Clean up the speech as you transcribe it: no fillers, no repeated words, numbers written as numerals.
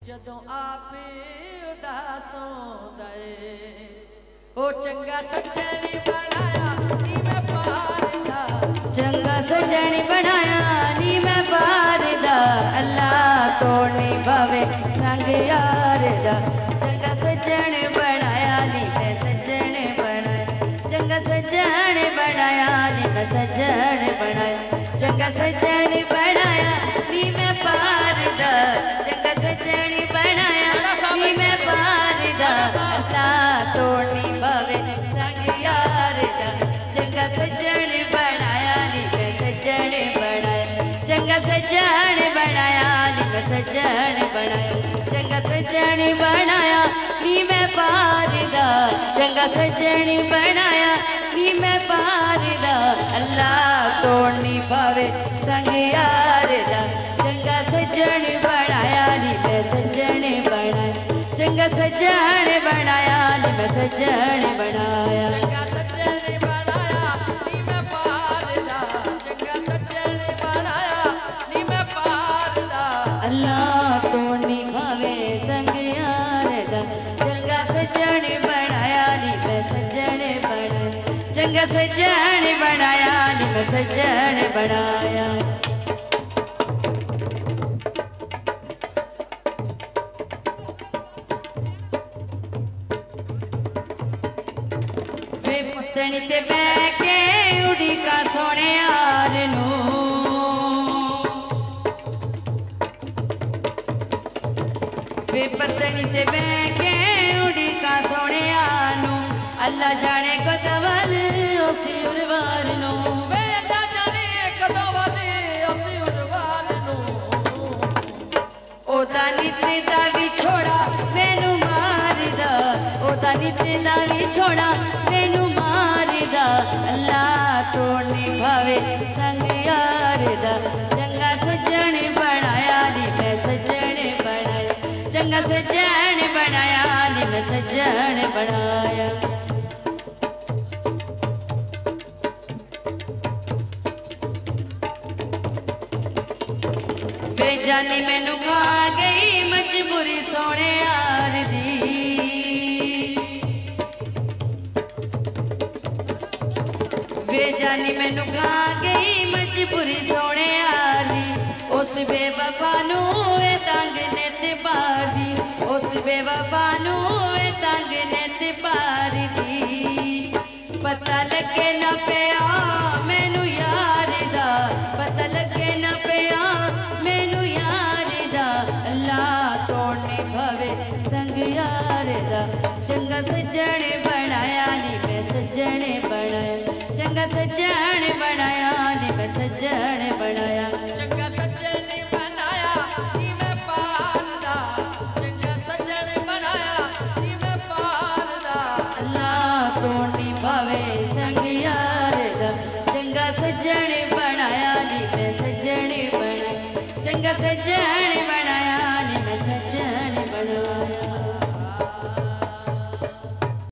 जदों आपे उदास होंदा ए ओ चंगा सजन बनाया नी मैं पार दा। चंगा सजन बनाया नी मैं पार दा। अल्लाह तोड़नी भावे संग यार दा। चंगा सजन बनाया नी मैं सजन बनाया। चंगा सजन बनाया नी मैं सजन बनाया। चंगा सजन बनाया नी मैं पार दा। चंगा सजन बनाया नी मैं पार दा। अल्लाह तोड़नी भावे संग यार दा। चंगा सजन बनाया नी मैं सजन बनाया। चंगा सजन बनाया नी मैं सजन बनाया। चंगा सजन बनाया नी मैं पार दा। चंगा सजन बनाया नी मैं पार दा। अल्लाह तोड़नी भावे संग यार दा। चंगा सजन बनाया नी मैं सजन बनाया। चंगा सजन बनाया नी मैं सजन बनाया। चंगा सजन बनाया नी मैं पार दा। चंगा सजन बनाया नी मैं पार दा। अल्लाह तोड़नी भावे संग यार दा। चंगा सजन बनाया नी मैं सजन बनाया। चंगा सजन बनाया नी मैं सजन बनाया। वे पुतनी ते बह के उड़ी का सोने यार नू। वे पतनी ते बह के उड़ी का सोने यार नू। अल्लाह जाने कदवल उसी उरवार नू। वे अल्लाह जाने कदवल उसी उरवार नू। ओदा नित दा भी छोड़ा मैनू मार दा। ओदा नित दा भी छोड़ा मैनू मार दा। अल्लाह तोड़नी भावे संग यार दा। चंगा सजन बनाया नी मैं सजन बनाया। चंगा सजन बनाया नी मैं सजन बनाया। वे जानी मैनू खा गई मजबूरी सोने यार दी। वे जानी मैनू खा गई मजबूरी सोने यार दी। उस बेवफा नू ए तंग ने ते पार दी। उस बेवफा नू ए तंग ने ते पार दी। पता लगे ना पिया मैनू यार दा। पता लगे ना पिया मैनू यार दा। अल्लाह तोड़ने भावे संग यार दा। चंगा सजन बनाया नी मैं सजन बनाया। चंगा सजन बनाया नी मैं सजन बनाया। चंगा सजन बनाया नी मैं पार दा। चंगा सजन बनाया नी मैं पार दा। अल्लाह तोड़नी भावे संग यार दा। चंगा सजन बनाया नी मैं सजन बनाया। चंगा सजन